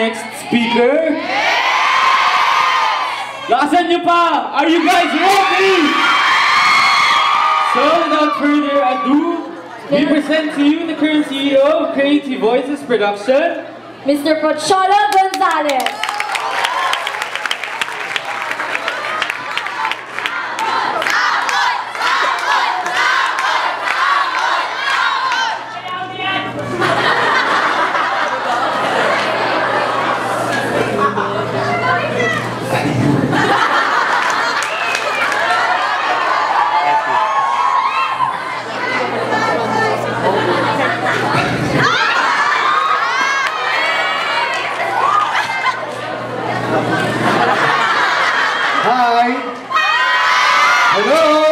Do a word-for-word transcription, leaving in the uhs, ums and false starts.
next speaker? Lakasan nyo pa! Are you guys ready? So, without further ado, we present to you the current C E O of Creative Voices Production, Mister Pocholo Gonzalez. Hi! Hello!